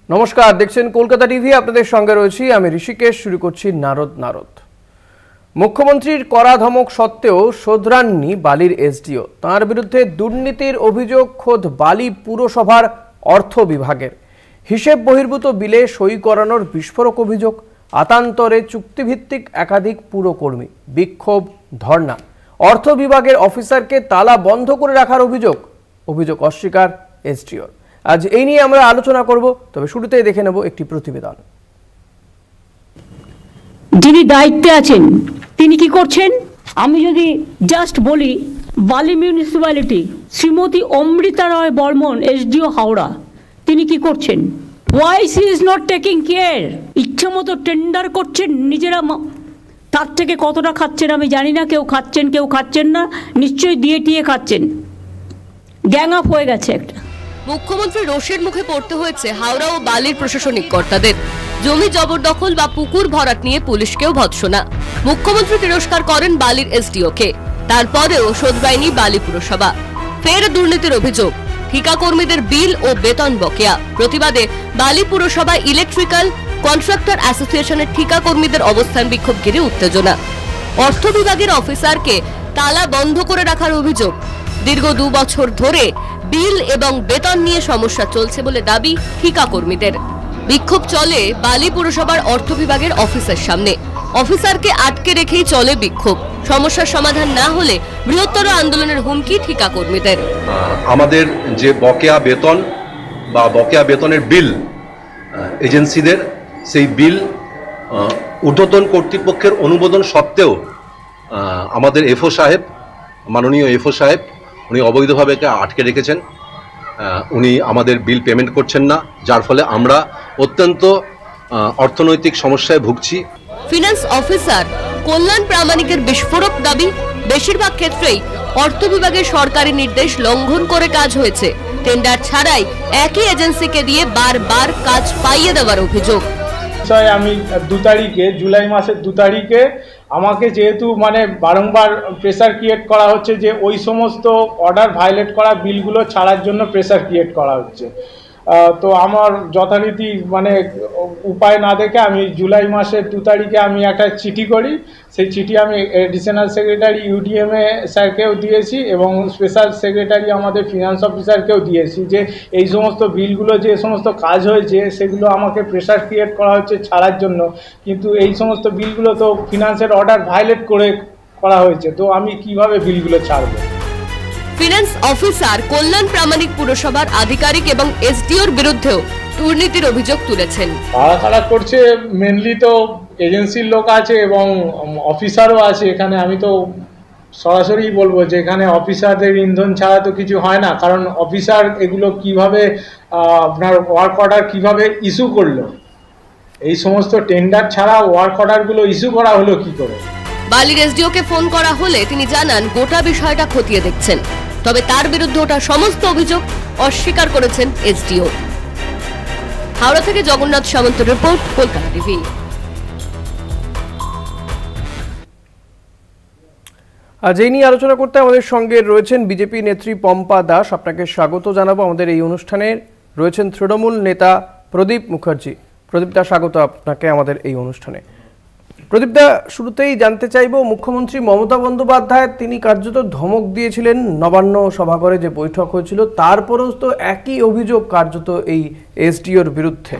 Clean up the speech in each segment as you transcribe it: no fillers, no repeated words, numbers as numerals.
নমস্কার, দেখছেন কলকাতা টিভি। আপনাদের সঙ্গে রয়েছি আমি ঋষিকেশ। শুরু করছি নারদ। মুখ্যমন্ত্রীর কড়া ধমক সত্ত্বেও শোধরাননি বালির এসডিও। তাঁর বিরুদ্ধে দুর্নীতির অভিযোগ খোদ বালি পুরসভার অর্থ বিভাগের। হিসেব বহির্ভূত বিলে সই করানোর বিস্ফোরক অভিযোগ। আতান্তরে চুক্তিভিত্তিক একাধিক পুরকর্মী, বিক্ষোভ, ধর্ণা। অর্থ বিভাগের অফিসারকে তালা বন্ধ করে রাখার অভিযোগ অস্বীকার এসডিওর। আজ এই নিয়ে আমরা আলোচনা করব, তবে শুরুতেই দেখে নেব একটি প্রতিবেদন। যিনি দায়িত্বে আছেন তিনি কি করছেন? আমি যদি জাস্ট বলি, বালি মিউনিসিপ্যালিটি শ্রীমতী অমৃতা রায় বর্মন, এসডিও হাওড়া, তিনি কি করছেন? Why she is not taking care. ইচ্ছা মতো টেন্ডার করছেন নিজেরা। তার থেকে কতটা খাচ্ছেন আমি জানি না। কেউ খাচ্ছেন, কেউ খাচ্ছেন না, নিশ্চয়ই দিয়ে টিয়ে খাচ্ছেন। গ্যাং আপ হয়ে গেছে একটা। মুখ্যমন্ত্রী রোষের মুখে পড়তে হয়েছে হাওড়া ও বালির প্রশাসনিক কর্তাদের। জমি জবরদখল বা পুকুর ভরাট নিয়ে পুলিশকেও ভৎসনা। মুখ্যমন্ত্রী তিরস্কার করেন বালির এসডিওকে, তারপরেও শোধরায়নি বালি পুরসভা। ফের দুর্নীতির অভিযোগ, ঠিকা কর্মীদের বিল ও বেতন বকেয়া। প্রতিবাদে বালি পুরসভা ইলেকট্রিক্যাল কন্ট্রাক্টর অ্যাসোসিয়েশনের ঠিকা কর্মীদের অবস্থান বিক্ষোভ ঘিরে উত্তেজনা। অর্থ বিভাগের অফিসারকে তালা বন্ধ করে রাখার অভিযোগ। দীর্ঘ 2 বছর ধরে বিল এবং বেতন নিয়ে সমস্যা চলছে বলে দাবি ঠিকা কর্মীদের। বিক্ষোভ চলে বালি পুরসভার অর্থ বিভাগের অফিসের সামনে। অফিসারকে আটকে রেখেই চলে বিক্ষোভ। সমস্যার সমাধান না হলে বৃহত্তর আন্দোলনের হুমকি ঠিকা কর্মীদের। আমাদের যে বকেয়া বেতন বা বকেয়া বেতনের বিল এজেন্সিদের, সেই বিল ঊর্ধ্বতন কর্তৃপক্ষের অনুমোদন সত্ত্বেও আমাদের এফও সাহেব, মাননীয় এফও সাহেব, উনি অবৈধভাবে আটকে রেখেছেন। উনি আমাদের বিল পেমেন্ট করছেন না, যার ফলে আমরা অত্যন্ত অর্থনৈতিক সমস্যায় ভুগছি। ফিনান্স অফিসার কল্যাণ প্রামাণিকের বিস্ফোরক দাবি, বেশিরভাগ ক্ষেত্রেই অর্থ বিভাগের সরকারি নির্দেশ লঙ্ঘন করে কাজ হয়েছে। টেন্ডার ছাড়াই একই এজেন্সিকে দিয়ে বারবার কাজ পাইয়ে দেওয়ার অভিযোগ। আমি 2 তারিখে, জুলাই মাসের 2 তারিখে আমাকে যেহেতু বারংবার প্রেসার ক্রিয়েট করা হচ্ছে যে ওই সমস্ত অর্ডার ভায়োলেট করা বিলগুলো ছাড়ার জন্য প্রেসার ক্রিয়েট করা হচ্ছে। তো আমার যথারীতি উপায় না দেখে আমি জুলাই মাসের 2 তারিখে আমি একটা চিঠি করি। সেই চিঠি আমি এডিশনাল সেক্রেটারি ইউডিএমএ স্যারকেও দিয়েছি এবং স্পেশাল সেক্রেটারি আমাদের ফিনান্স অফিসারকেও দিয়েছি যে এই সমস্ত বিলগুলো যে সমস্ত কাজ হয়েছে সেগুলো আমাকে প্রেসার ক্রিয়েট করা হচ্ছে ছাড়ার জন্য, কিন্তু এই সমস্ত বিলগুলো তো ফিনান্সের অর্ডার ভায়োলেট করে করা হয়েছে, তো আমি কিভাবে বিলগুলো ছাড়বো? ফিনান্স অফিসার কল্যাণ প্রামাণিক পুরসভার আধিকারিক এবং এসডিওর বিরুদ্ধেও দুর্নীতির অভিযোগ তুলেছেন। খারাপ করছে মেনলি তো এজেন্সির লোক আছে এবং অফিসারও আছে এখানে। আমি তো সরাসরি বলবো যে এখানে অফিসারদের ইন্ধন ছাড়া তো কিছু হয় না, কারণ অফিসার এগুলো কিভাবে আপনার ওয়ার্ক অর্ডার কিভাবে ইস্যু করলো, এই সমস্ত টেন্ডার ছাড়া ওয়ার্ক অর্ডারগুলো ইস্যু করা হলো কি করে? বালির এসডিওকে ফোন করা হলে তিনি জানান গোটা বিষয়টা খতিয়ে দেখছেন, তবে তার বিরুদ্ধে ওঠা সমস্ত অভিযোগ অস্বীকার করেছেন এসডিও। হাওড়া থেকে জগন্নাথ সামন্তের রিপোর্ট, কলকাতা টিভি। আজ এই নিয়ে আলোচনা করতে আমাদের সঙ্গে রয়েছেন বিজেপি নেত্রী পম্পা দাস। আপনাকে স্বাগত জানাবো আমাদের এই অনুষ্ঠানে। রয়েছেন তৃণমূল নেতা প্রদীপ মুখার্জি। প্রদীপ দা, স্বাগত আপনাকে আমাদের এই অনুষ্ঠানে। প্রদীপ দা, শুরুতেই জানতে চাইব, মুখ্যমন্ত্রী মমতা বন্দ্যোপাধ্যায় তিনি কার্যত ধমক দিয়েছিলেন নবান্ন সভাঘরে যে বৈঠক হয়েছিল, তারপরেও তো একই অভিযোগ কার্যত এই এসডিওর বিরুদ্ধে।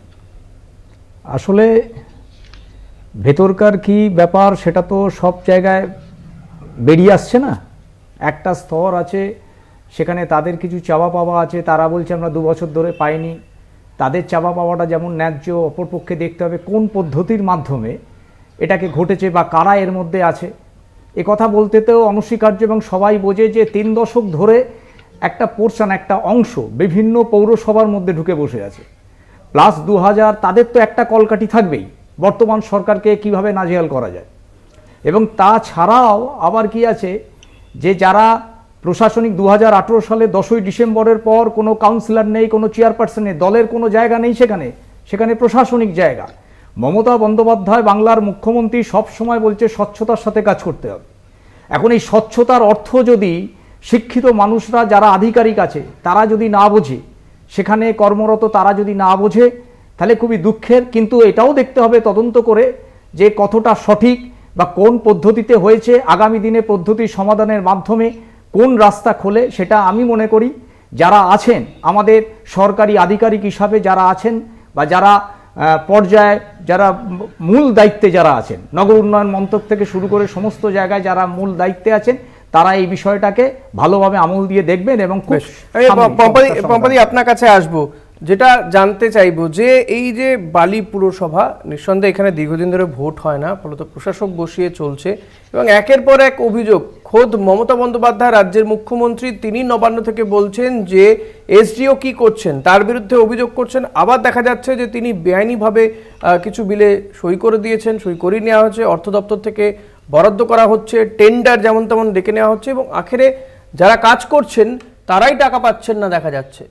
আসলে ভেতরকার কি ব্যাপার সেটা তো সব জায়গায় বেরিয়ে আসছে না। একটা স্তর আছে, সেখানে তাদের কিছু চাওয়া পাওয়া আছে, তারা বলছে আমরা 2 বছর ধরে পাইনি। তাদের চাওয়া পাওয়াটা যেমন ন্যায্য, অপরপক্ষে দেখতে হবে কোন পদ্ধতির মাধ্যমে এটাকে ঘটেছে বা কারা এর মধ্যে আছে। এ কথা বলতে তো অনস্বীকার্য এবং সবাই বোঝে যে 3 দশক ধরে একটা পোর্শন, একটা অংশ বিভিন্ন পৌরসভার মধ্যে ঢুকে বসে আছে। প্লাস 2000, তাদের তো একটা কলকাঠি থাকবেই বর্তমান সরকারকে কিভাবে নাজেহাল করা যায়। এবং তাছাড়াও আবার কি আছে যে যারা প্রশাসনিক 2018 সালে 10ই ডিসেম্বরের পর কোনো কাউন্সিলর নেই, কোনো চেয়ারপারসন নেই, দলের কোনো জায়গা নেই সেখানে প্রশাসনিক জায়গা। মমতা বন্দ্যোপাধ্যায় বাংলার মুখ্যমন্ত্রী সব সময় বলছে স্বচ্ছতার সাথে কাজ করতে হবে। এখন এই স্বচ্ছতার অর্থ যদি শিক্ষিত মানুষরা যারা আধিকারিক আছে তারা যদি না বোঝে, সেখানে কর্মরত তারা যদি না বোঝে তাহলে খুবই দুঃখের। কিন্তু এটাও দেখতে হবে তদন্ত করে যে কতটা সঠিক বা কোন পদ্ধতিতে হয়েছে, আগামী দিনে পদ্ধতি সমাধানের মাধ্যমে কোন রাস্তা খোলে, সেটা আমি মনে করি যারা আছেন আমাদের সরকারি আধিকারিক হিসাবে যারা আছেন বা যারা পর্যায়ে যারা মূল দায়িত্বে যারা আছেন, নগর উন্নয়ন মন্ত্রক থেকে শুরু করে সমস্ত জায়গায় যারা মূল দায়িত্বে আছেন, তারা এই বিষয়টাকে ভালোভাবে আমল দিয়ে দেখবেন। এবং পম্পাদি আপনার কাছে আসবো, যেটা জানতে চাইবো যে এই যে বালি পুরসভা, নিঃসন্দেহে এখানে দীর্ঘদিন ধরে ভোট হয় না, ফলত প্রশাসক বসিয়ে চলছে এবং একের পর এক অভিযোগ। খোদ মমতা বন্দ্যোপাধ্যায় রাজ্যের মুখ্যমন্ত্রী, তিনি নবান্ন থেকে বলছেন যে এসডিও কি করছেন, তার বিরুদ্ধে অভিযোগ করছেন। আবার দেখা যাচ্ছে যে তিনি বেআইনিভাবে কিছু বিলে সই করে দিয়েছেন, সই করিয়ে নেওয়া হচ্ছে, অর্থ দপ্তর থেকে বরাদ্দ করা হচ্ছে, টেন্ডার যেমন তেমন ডেকে নেওয়া হচ্ছে এবং আখেরে যারা কাজ করছেন তারাই টাকা পাচ্ছেন না দেখা যাচ্ছে।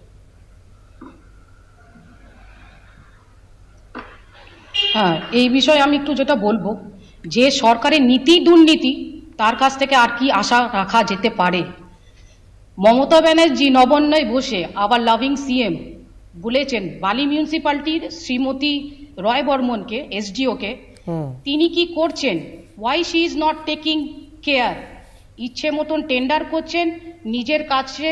হ্যাঁ, এই বিষয়ে আমি একটু যেটা বলবো, যে সরকারের নীতি দুর্নীতি, তার কাছ থেকে আর কি আশা রাখা যেতে পারে। মমতা ব্যানার্জি নবান্নয় বসে আবার লাভিং সিএম বলেছেন বালি মিউনিসিপ্যালিটির শ্রীমতী রয় বর্মনকে, এসডিওকে, তিনি কি করছেন, why she is not taking care. ইচ্ছে মতন টেন্ডার করছেন, নিজের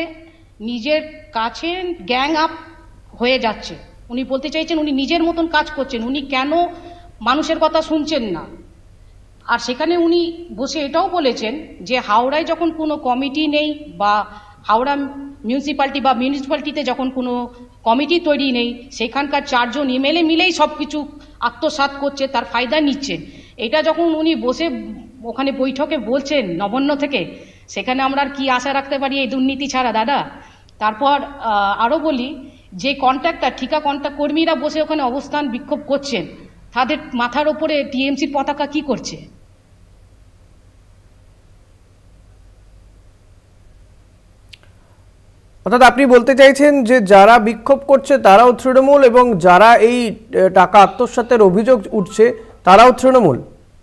কাছে গ্যাং আপ হয়ে যাচ্ছে। উনি বলতে চাইছেন উনি নিজের মতন কাজ করছেন, উনি কেন মানুষের কথা শুনছেন না। আর সেখানে উনি বসে এটাও বলেছেন যে হাওড়ায় যখন কোনো কমিটি নেই বা হাওড়া মিউনিসিপ্যালিটিতে যখন কোনো কমিটি তৈরি নেই, সেখানকার 4 জন এমএলএ মিলেই সব কিছু আত্মসাৎ করছে, তার ফায়দা নিচ্ছেন। এটা যখন উনি বসে ওখানে বৈঠকে বলছেন নবান্ন থেকে, সেখানে আমরা আর কি আশা রাখতে পারি এই দুর্নীতি ছাড়া দাদা। তারপর আরও বলি, যে কন্ট্রাক্টর ঠিকা কর্মীরা বসে ওখানে অবস্থান বিক্ষোভ করছেন, তাদের মাথার ওপরে টিএমসির পতাকা কি করছে? অর্থাৎ আপনি বলতে চাইছেন যে যারা বিক্ষোভ করছে তারাও তৃণমূল এবং যারা এই টাকা আত্মসাতের অভিযোগ উঠছে তারাও তৃণমূল?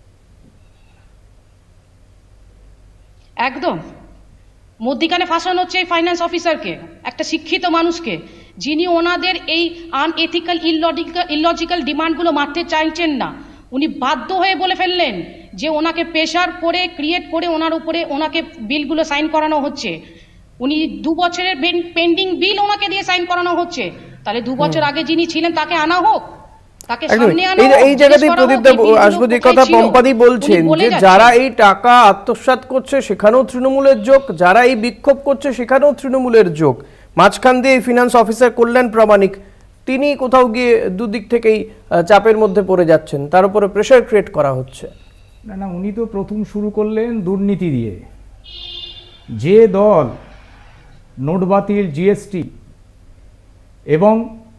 একদম। মধ্যিখানে ফাঁসানো হচ্ছে এই ফাইন্যান্স অফিসারকে, একটা শিক্ষিত মানুষকে, যিনি ওনাদের এই আনএথিক্যাল ইললজিক্যাল ডিমান্ডগুলো মারতে চাইছেন না। উনি বাধ্য হয়ে বলে ফেললেন যে ওনাকে প্রেশার করে ক্রিয়েট করে ওনাকে বিলগুলো সাইন করানো হচ্ছে। উনি 2 বছরের পেন্ডিং বিল ওনাকে দিয়ে সাইন করানো হচ্ছে। তাহলে 2 বছর আগে যিনি ছিলেন তাকে আনা হোক, তাকে সামনে আনা হোক। এই জায়গাতেই প্রদীপ দেব আসবো, যে কথা পম্পাদি বলছেন যে যারা এই টাকা আত্মসাৎ করছে সেখানেও তৃণমূলের যোগ, যারা এই বিক্ষোভ করছে সেখানেও তৃণমূলের যোগ। মাঝখান দিয়ে ফিনান্স অফিসার কল্যাণ প্রামাণিক, তিনি কোথাও গিয়ে দুদিক থেকেই চাপের মধ্যে পড়ে যাচ্ছেন, তার উপরে প্রেশার ক্রিয়েট করা হচ্ছে। না, উনি তো প্রথম শুরু করলেন দুর্নীতি দিয়ে। যে দল নোট বাতিল, জিএসটি এবং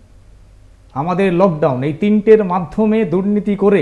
আমাদের লকডাউন, এই 3টের মাধ্যমে দুর্নীতি করে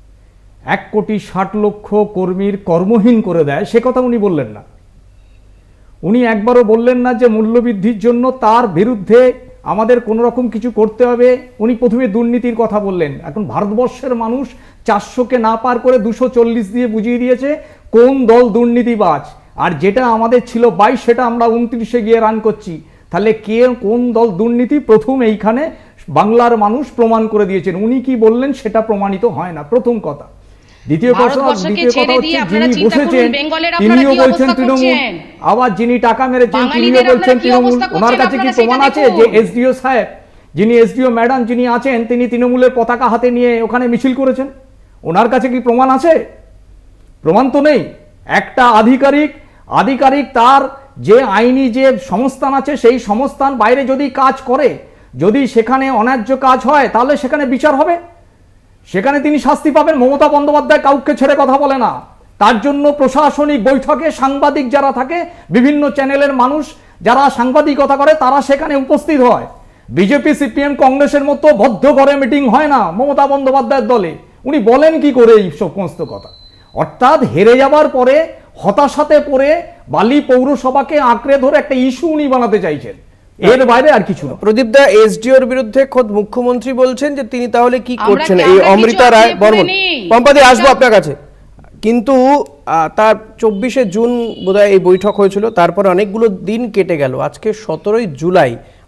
1,60,00,000 কর্মীর কর্মহীন করে দেয়, সে কথা উনি বললেন না। উনি একবারও বললেন না যে মূল্যবৃদ্ধির জন্য তার বিরুদ্ধে আমাদের কোনো রকম কিছু করতে হবে। উনি প্রথমে দুর্নীতির কথা বললেন। এখন ভারতবর্ষের মানুষ 400কে না পার করে 240 দিয়ে বুঝিয়ে দিয়েছে কোন দল দুর্নীতিবাজ। আর যেটা আমাদের ছিল 22, সেটা আমরা 29-এ গিয়ে রান করছি। তাহলে কোন দল দুর্নীতি, প্রথম এইখানে বাংলার মানুষ প্রমাণ করে দিয়েছেন। উনি কি বললেন সেটা প্রমাণিত হয় না, প্রথম কথা। দ্বিতীয় কথা হচ্ছে যিনি বসেছেন তিনিও বলছেন তৃণমূল, আবার যিনি টাকা মেরেছেন তিনিও বলছেন তৃণমূল। ওনার কাছে কি প্রমাণ আছে যে এসডিও সাহেব, যিনি এসডিও ম্যাডাম যিনি আছেন, তিনি তৃণমূলের পতাকা হাতে নিয়ে ওখানে মিছিল করেছেন? ওনার কাছে কি প্রমাণ আছে? প্রমাণ তো নেই। একটা আধিকারিক তার যে আইনি যে সংস্থান আছে, সেই সংস্থান বাইরে যদি কাজ করে, যদি সেখানে অন্যায্য কাজ হয়, তাহলে সেখানে বিচার হবে, সেখানে তিনি শাস্তি পাবেন। মমতা বন্দ্যোপাধ্যায় কাউকে ছেড়ে কথা বলে না। তার জন্য প্রশাসনিক বৈঠকে সাংবাদিক যারা থাকে, বিভিন্ন চ্যানেলের মানুষ যারা সাংবাদিকতা করে, তারা সেখানে উপস্থিত হয়। বিজেপি, সিপিএম, কংগ্রেসের মতো বদ্ধ ঘরে মিটিং হয় না মমতা বন্দ্যোপাধ্যায়ের দলে। উনি বলেন কি করে এই সমস্ত কথা? অর্থাৎ হেরে যাবার পরে হতাশাতে পড়ে বালি পৌরসভাকে আঁকড়ে ধরে একটা ইস্যু উনি বানাতে চাইছেন, এর বাইরে আর কিছু না। প্রদীপ দা, এসডিওর বিরুদ্ধে খোদ মুখ্যমন্ত্রী বলছেন যে তিনি তাহলে কি করছেন এই অমৃতা রায় বর্মন। পম্পাদি, আসবো আপনার কাছে। কিন্তু তার 24শে জুন বোধহয় এই বৈঠক হয়েছিল, তারপরে অনেকগুলো দিন কেটে গেল, আজকে 17ই জুলাই।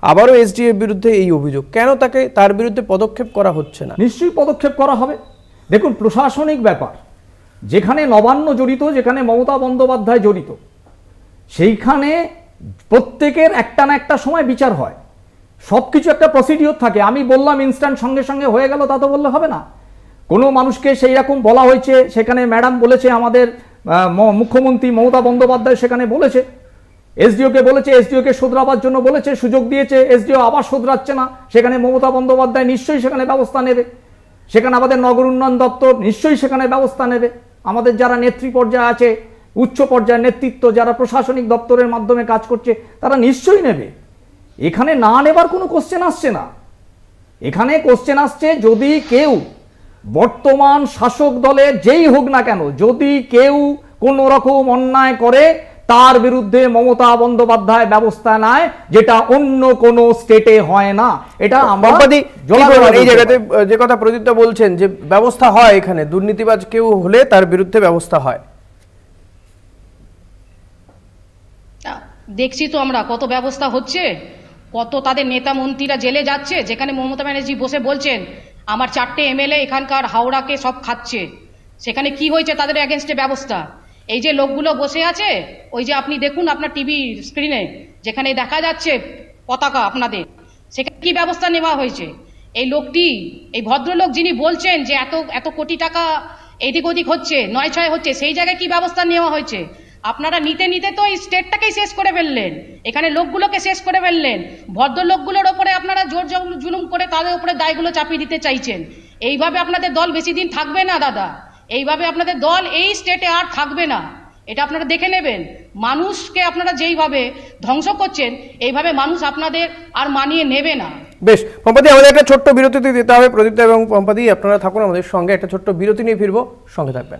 আবারও এসডিও এর বিরুদ্ধে এই অভিযোগ, কেন তার বিরুদ্ধে পদক্ষেপ করা হচ্ছে না? নিশ্চয়ই পদক্ষেপ করা হবে। দেখুন, প্রশাসনিক ব্যাপার, যেখানে নবান্ন জড়িত, যেখানে মমতা বন্দ্যোপাধ্যায় জড়িত, সেইখানে প্রত্যেকের একটা না একটা সময় বিচার হয়, সব কিছু একটা প্রসিডিওর থাকে। আমি বললাম ইনস্ট্যান্ট সঙ্গে সঙ্গে হয়ে গেল, তা তো বললে হবে না। কোনো মানুষকে সেই রকম বলা হয়েছে, সেখানে ম্যাডাম বলেছে, আমাদের মুখ্যমন্ত্রী মমতা বন্দ্যোপাধ্যায় সেখানে বলেছে, এসডিওকে বলেছে, এসডিওকে শোধরাবার জন্য বলেছে, সুযোগ দিয়েছে, এসডিও আবার শোধরাচ্ছে না, সেখানে মমতা বন্দ্যোপাধ্যায় নিশ্চয়ই সেখানে ব্যবস্থা নেবে, সেখানে আমাদের নগর উন্নয়ন দপ্তর নিশ্চয়ই সেখানে ব্যবস্থা নেবে, আমাদের যারা নেত্রী পর্যায়ে আছে, উচ্চ পর্যায়ের নেতৃত্ব যারা প্রশাসনিক দপ্তরের মাধ্যমে কাজ করছে, তারা নিশ্চয়ই নেবে। এখানে না নেবার কোনো কোশ্চেন আসছে না। এখানে কোশ্চেন আসছে, যদি কেউ বর্তমান শাসক দলের যেই হোক না কেন, যদি কেউ কোনো রকম অন্যায় করে, তার বিরুদ্ধে মমতা বন্দ্যোপাধ্যায় ব্যবস্থা নেয়, যেটা অন্য কোন স্টেটে হয় না। এটা আমরা এই জায়গাতে যে কথা প্রদীপদা বলছেন যে ব্যবস্থা হয়, এখানে দুর্নীতিবাজ কেউ হলে তার বিরুদ্ধে ব্যবস্থা হয়। দেখছি তো আমরা কত ব্যবস্থা হচ্ছে, কত তাদের নেতা মন্ত্রীরা জেলে যাচ্ছে, যেখানে মমতা ব্যানার্জি বসে বলছেন আমার 4টে এমএলএ এখানকার হাওড়াকে সব খাচ্ছে, সেখানে কি হয়েছে তাদের এগেনস্টে ব্যবস্থা। এই যে লোকগুলো বসে আছে, ওই যে আপনি দেখুন আপনার টিভি স্ক্রিনে যেখানে দেখা যাচ্ছে পতাকা আপনাদের, সেখানে কি ব্যবস্থা নেওয়া হয়েছে? এই লোকটি, এই ভদ্রলোক যিনি বলছেন যে এত এত কোটি টাকা এদিক ওদিক হচ্ছে, 9-6 হচ্ছে, সেই জায়গায় কি ব্যবস্থা নেওয়া হয়েছে? আপনারা নিতে নিতে তো এই স্টেটটাকেই শেষ করে ফেললেন, এখানে লোকগুলোকে শেষ করে ফেললেন, ভদ্রলোকগুলোর ওপরে আপনারা জোর জুলুম করে তাদের উপরে দায়গুলো চাপিয়ে দিতে চাইছেন। এইভাবে আপনাদের দল বেশি দিন থাকবে না দাদা, এইভাবে আপনাদের দল এই স্টেটে আর থাকবে না, এটা আপনারা দেখে নেবেন। মানুষকে আপনারা যেইভাবে ধ্বংস করছেন, এইভাবে মানুষ আপনাদের আর মানিয়ে নেবে না। বেশ পম্পাদি, আমাদের একটা ছোট্ট বিরতিতে দিতে হবে। প্রদীপ্তা এবং পম্পাদি আপনারা থাকুন আমাদের সঙ্গে, একটা ছোট্ট বিরতি নিয়ে ফিরবো, সঙ্গে থাকবেন।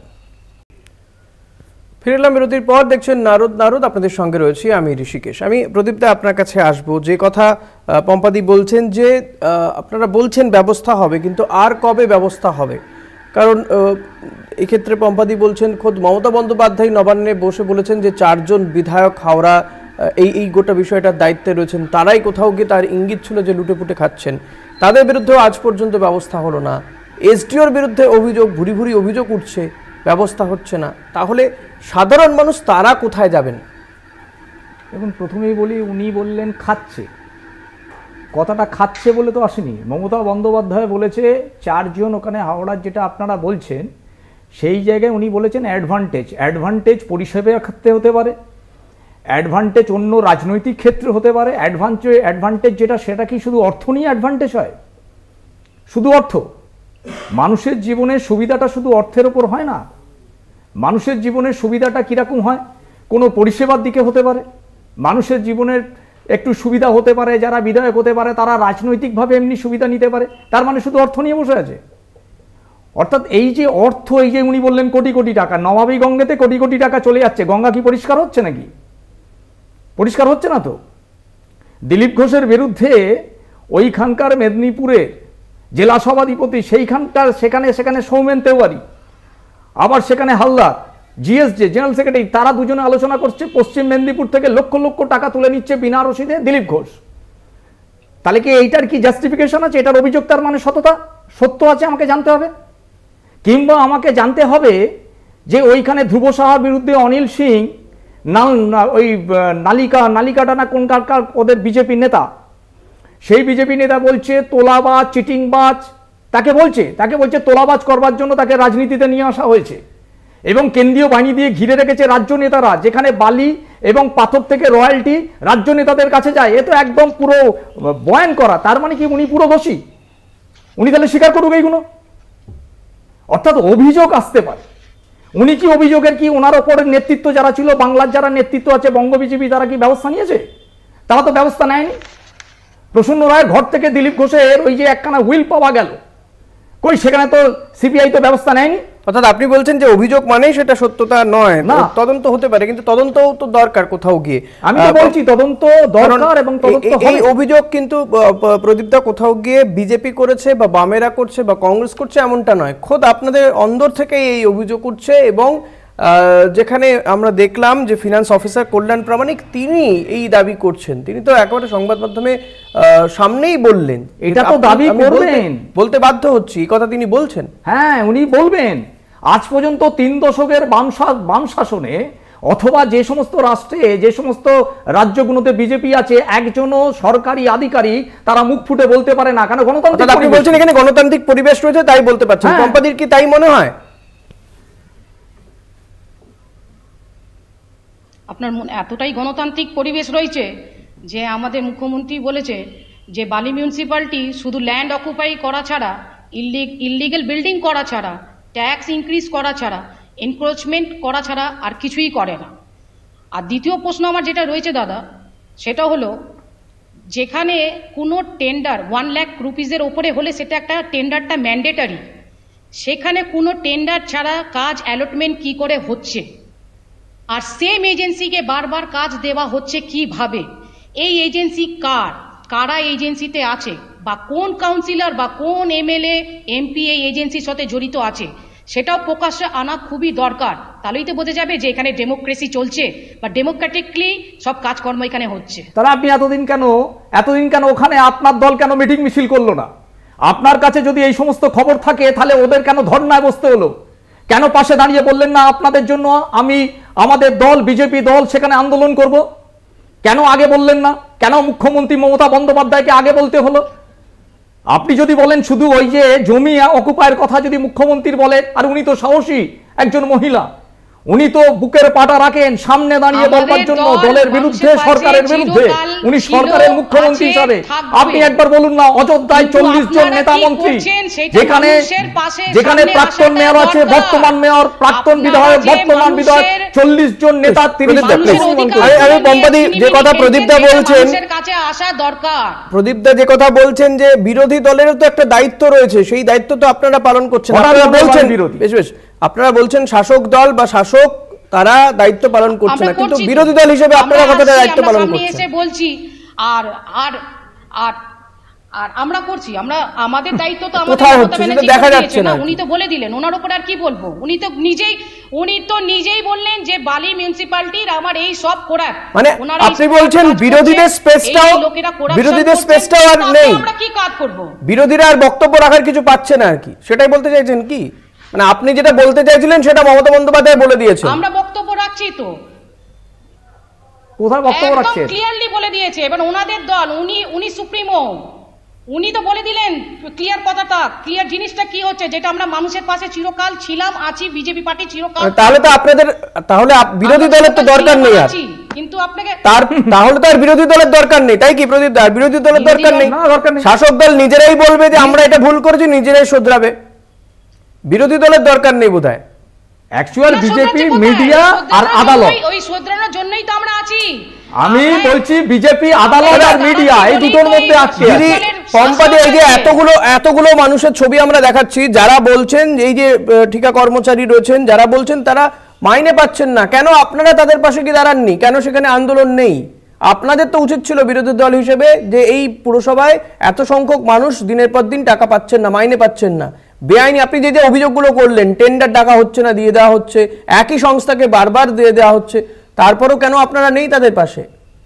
ফিরে এলাম বিরতির পর, দেখছেন নারদ, আপনাদের সঙ্গে রয়েছি আমি ঋষিকেশ। আমি প্রদীপ্তা আপনার কাছে আসবো। যে কথা পম্পাদি বলছেন যে আপনারা বলছেন ব্যবস্থা হবে, কিন্তু আর কবে ব্যবস্থা হবে? কারণ এক্ষেত্রে পম্পাদি বলছেন খোদ মমতা বন্দ্যোপাধ্যায় নবান্নে বসে বলেছেন যে 4 জন বিধায়ক হাওড়া এই গোটা বিষয়টার দায়িত্বে রয়েছেন, তারাই কোথাও গিয়ে তার ইঙ্গিত ছিল যে লুটেপুটে খাচ্ছেন, তাদের বিরুদ্ধেও আজ পর্যন্ত ব্যবস্থা হলো না। এসডিওর বিরুদ্ধে অভিযোগ, ভুরি ভুরি অভিযোগ উঠছে, ব্যবস্থা হচ্ছে না। তাহলে সাধারণ মানুষ তারা কোথায় যাবেন? এখন প্রথমেই বলি, উনি বললেন খাচ্ছে, কথাটা খাচ্ছে বলে তো আসেনি। মমতা বন্দ্যোপাধ্যায় বলেছে 4 জন ওখানে হাওড়ার, যেটা আপনারা বলছেন সেই জায়গায় উনি বলেছেন অ্যাডভান্টেজ পরিষেবার ক্ষেত্রে হতে পারে, অ্যাডভান্টেজ অন্য রাজনৈতিক ক্ষেত্রে হতে পারে। অ্যাডভান্টেজ যেটা, সেটা কি শুধু অর্থ নিয়ে অ্যাডভান্টেজ হয়? শুধু অর্থ? মানুষের জীবনের সুবিধাটা শুধু অর্থের ওপর হয় না। মানুষের জীবনের সুবিধাটা কীরকম হয়? কোনো পরিষেবার দিকে হতে পারে, মানুষের জীবনের একটু সুবিধা হতে পারে, যারা বিধায়ক হতে পারে তারা রাজনৈতিকভাবে এমনি সুবিধা নিতে পারে। তার মানে শুধু অর্থ নিয়ে বসে আছে? অর্থাৎ এই যে অর্থ, এই যে উনি বললেন কোটি কোটি টাকা, নমামি গঙ্গাতে কোটি কোটি টাকা চলে যাচ্ছে, গঙ্গা কি পরিষ্কার হচ্ছে নাকি? পরিষ্কার হচ্ছে না তো। দিলীপ ঘোষের বিরুদ্ধে ওইখানকার মেদিনীপুরে জেলা সভাধিপতি, সেখানে সৌমেন তেওয়ারি, আবার সেখানে হালদার জিএসজে জেনারেল সেক্রেটারি, তারা দুজনে আলোচনা করছে পশ্চিম মেদিনীপুর থেকে লক্ষ লক্ষ টাকা তুলে নিচ্ছে বিনা রসিদে দিলীপ ঘোষ। তাহলে কি এইটার কি জাস্টিফিকেশন আছে? এটার অভিযোগ তার মানে সত্য আছে, আমাকে জানতে হবে। কিংবা আমাকে জানতে হবে যে ওইখানে ধ্রুব সাহার বিরুদ্ধে অনিল সিং, ওই নালিকাটা না কোন কার ওদের বিজেপি নেতা, সেই বিজেপি নেতা বলছে তোলাবাজ, চিটিংবাজ, তাকে বলছে তোলাবাজ করবার জন্য তাকে রাজনীতিতে নিয়ে আসা হয়েছে, এবং কেন্দ্রীয় বাহিনী দিয়ে ঘিরে রেখেছে রাজ্য নেতারা, যেখানে বালি এবং পাথর থেকে রয়্যালটি রাজ্য নেতাদের কাছে যায়। এ তো একদম পুরো বয়ান করা। তার মানে কি উনি পুরো দোষী? উনি তাহলে স্বীকার করুক এইগুলো। অর্থাৎ অভিযোগ আসতে পারে। উনি কি অভিযোগের কি ওনার ওপরের নেতৃত্ব যারা ছিল, বাংলার যারা নেতৃত্ব আছে, বঙ্গ বিজেপি, তারা কি ব্যবস্থা নিয়েছে? তারা তো ব্যবস্থা নেয়নি। প্রসন্ন রায়ের ঘর থেকে দিলীপ ঘোষের ওই যে একখানা হুইল পাওয়া গেল, কই সেখানে তো সিবিআই তো ব্যবস্থা নেয়নি। অর্থাৎ আপনি বলছেন যে অভিযোগ মানেই সেটা সত্যতা নয়, না তদন্ত হতে পারে, কিন্তু তদন্তও তো দরকার কোথাও গিয়ে। আমি তো বলছি তদন্ত দরকার এবং তদন্ত হবে। এই অভিযোগ কিন্তু প্রদীপদা কোথাও গিয়ে বিজেপি করেছে বা বামেরা করছে বা কংগ্রেস করছে এমনটা নয়, খোদ আপনাদের অন্দর থেকে এই অভিযোগ উঠছে এবং যেখানে আমরা দেখলাম যে ফিনান্স অফিসার কল্যাণ প্রামাণিক তিনি এই দাবি করছেন, তিনি তো একেবারে সংবাদ মাধ্যমে সামনেই বললেন, এটা তো দাবি করবেন, বলতে বাধ্য হচ্ছি, এই কথা তিনি বলছেন। হ্যাঁ, উনি বলবেন। আজ পর্যন্ত 3 দশকের বাম শাসনে অথবা যে সমস্ত রাষ্ট্রে, যে সমস্ত রাজ্যগুলোতে বিজেপি আছে, একজনও সরকারি আধিকারিক তারা মুখ ফুটে বলতে পারে না। কেন? গণতান্ত্রিক। আপনি বলছেন এখানে গণতান্ত্রিক পরিবেশ রয়েছে তাই বলতে পারছেন। পম্পাদির কি তাই মনে হয়? আপনার এতটাই গণতান্ত্রিক পরিবেশ রয়েছে যে আমাদের মুখ্যমন্ত্রী বলেছে যে বালি মিউনিসিপ্যালিটি শুধু ল্যান্ড অকুপাই করা ছাড়া, ইললিগাল বিল্ডিং করা ছাড়া, ট্যাক্স ইনক্রিজ করা ছাড়া, এনক্রোচমেন্ট করা ছাড়া আর কিছুই করে না। আর দ্বিতীয় প্রশ্ন আমার যেটা রয়েছে দাদা, সেটা হলো যেখানে কোনো টেন্ডার 1 লাখ রুপিজের ওপরে হলে সেটা একটা টেন্ডারটা ম্যান্ডেটারি, সেখানে কোনো টেন্ডার ছাড়া কাজ অ্যালটমেন্ট কি করে হচ্ছে, আর সেম এজেন্সিকে বারবার কাজ দেওয়া হচ্ছে কিভাবে? এই এজেন্সি কারা এজেন্সিতে আছে, বা কোন কাউন্সিলর বা কোন এমএলএ এমপি এই এজেন্সির সাথে জড়িত আছে, সেটাও প্রকাশ্যে আনা খুবই দরকার। তাহলেই তো বোঝা যাবে যে এখানে ডেমোক্রেসি চলছে বা ডেমোক্রেটিকলি সব কাজকর্ম এখানে হচ্ছে। তাহলে আপনি এতদিন কেন ওখানে আপনার দল কেন মিটিং মিছিল করলো না? আপনার কাছে যদি এই সমস্ত খবর থাকে তাহলে ওদের কেন ধর্নায় বসতে হলো? কেন পাশে দাঁড়িয়ে বললেন না আপনাদের জন্য আমাদের দল বিজেপি দল সেখানে আন্দোলন করব? কেন আগে বললেন না? কেন মুখ্যমন্ত্রী মমতা বন্দ্যোপাধ্যায়কে আগে বলতে হলো? আপনি যদি বলেন শুধু ওই যে জমি অকুপায়ের কথা যদি মুখ্যমন্ত্রীর বলে, আর উনি তো সাহসী একজন মহিলা, উনি তো বুকের পাটা রাখেন সামনে দাঁড়িয়ে বলবার জন্য দলের বিরুদ্ধে, সরকারের বিরুদ্ধে। উনি সরকারের মুখ্যমন্ত্রী হিসাবে আপনি একবার বলুন না, অযোধ্যায় 40 জন নেতা মন্ত্রী, যেখানে প্রাক্তন মেয়র আছে, বর্তমান মেয়র, প্রাক্তন বিধায়ক, বর্তমান বিধায়ক, 40 জন নেতা। আমি পম্পাদি যে কথা প্রদীপদা বলছেন, প্রদীপদা যে কথা বলছেন যে বিরোধী দলেরও তো একটা দায়িত্ব রয়েছে, সেই দায়িত্ব তো আপনারা পালন করছেন। আপনারা বলছেন বেশ আপনারা বলছেন শাসক দল বা শাসক তারা দায়িত্ব পালন করছে না, কিন্তু বিরোধী দল হিসেবে আপনারা কতটা দায়িত্ব পালন করছেন? এসে বলছি আর আর আর আর আমরা করছি, আমরা আমাদের দায়িত্ব তো আমাদের দেখা যাচ্ছে না। উনি তো বলে দিলেন, ওনার উপর আর কি বলবো? উনি তো নিজেই বললেন যে বালি মিউনিসিপ্যালিটির আমার এই সব করার, মানে আপনি বলছেন বিরোধীদের স্পেসটাও আর নেই, আমরা কি কাজ করব? বিরোধীরা আর বক্তব্য রাখার কিছু পাচ্ছে না আর কি, সেটাই বলতে চাইছেন কি? মানে আপনি যেটা বলতে চাইছিলেন সেটা মমতা বন্দ্যোপাধ্যায় বলে দিয়েছেন। আমরা বক্তব্য রাখছি তো, কোথায় বক্তব্য রাখছেন? ক্লিয়ারলি বলে দিয়েছে। এবার ওনাদের দল, উনি সুপ্রিমো, উনি তো বলে দিলেন ক্লিয়ার কথাটা, ক্লিয়ার জিনিসটা কি হচ্ছে, যেটা আমরা মানুষের পাশে চিরকাল ছিলাম, আছি, বিজেপি পার্টি চিরকাল। তাহলে তো আপনাদের, তাহলে বিরোধী দলের তো দরকার নেই আর, কিন্তু আপনাকে তাহলে তো আর বিরোধী দলের দরকার নেই, তাই কি প্রদীপ দা? বিরোধী দলের দরকার নেই, শাসক দল নিজেরাই বলবে যে আমরা এটা ভুল করেছি, নিজেরাই শুধরাবে, বিরোধী দলের দরকার নেই বোধহয়। অ্যাকচুয়াল বিজেপি, মিডিয়া আর আদালত, ওই শুধরানোর জন্যই তো আমরা আছি। আমি বলছি বিজেপি, আদালত আর মিডিয়া এই দুটোর মধ্যে আছে। পম্পাদি এই যে এতগুলো মানুষের ছবি আমরা দেখাচ্ছি, যারা বলছেন এই যে ঠিকা কর্মচারী রয়েছেন, যারা বলছেন তারা মাইনে পাচ্ছেন না, কেন আপনারা তাদের পাশে কি দাঁড়াননি? কেন সেখানে আন্দোলন নেই? আপনাদের তো উচিত ছিল বিরোধী দল হিসেবে যে এই পুরসভায় এত সংখ্যক মানুষ দিনের পর দিন টাকা পাচ্ছেন না, মাইনে পাচ্ছেন না, বেআইনি আপনি যে অভিযোগগুলো করলেন, টেন্ডার টাকা হচ্ছে না, দিয়ে দেওয়া হচ্ছে, একই সংস্থাকে বারবার দিয়ে দেওয়া হচ্ছে, তারপরেও কেন আপনারা নেই তাদের পাশে?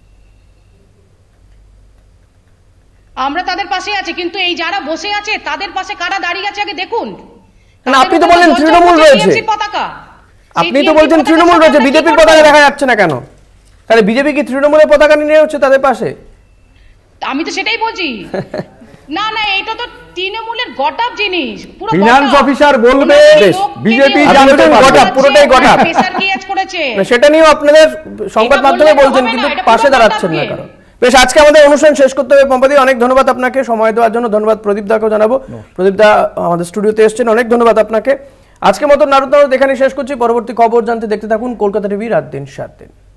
আমরা তাদের পাশে আছি, কিন্তু এই যারা বসে আছে তাদের পাশে কারা দাঁড়িয়ে আছে আগে দেখুন। আপনি তো বললেন তৃণমূল রয়েছে, আপনি তো বলছেন তৃণমূল রয়েছে, বিজেপির পতাকা দেখা যাচ্ছে না কেন? তাহলে বিজেপি কি তৃণমূলের পতাকা নিয়ে হচ্ছে তাদের পাশে? আমি তো সেটাই বলছি। না না, এটা তো তৃণমূলের গটাপ জিনিস, পুরো ফিনান্স অফিসার বলবে বিজেপি জানতে গটাপ, পুরোটাই গটাপ, প্রেসার ক্রিয়েট করেছে, সেটা নিয়েও আপনাদের সংবাদ মাধ্যমে বলছেন, কিন্তু পাশে দাঁড়াচ্ছেন না কারণ। বেশ, আজকে আমাদের অনুষ্ঠান শেষ করতে হবে পম্পাদি, অনেক ধন্যবাদ আপনাকে সময় দেওয়ার জন্য। ধন্যবাদ প্রদীপ দাকেও জানাবো, প্রদীপ দা আমাদের স্টুডিওতে এসেছেন, অনেক ধন্যবাদ আপনাকে। আজকের মতো নারদ এখানে শেষ করছি। পরবর্তী খবর জানতে দেখতে থাকুন কলকাতা টিভি রাত দিন 7 দিন।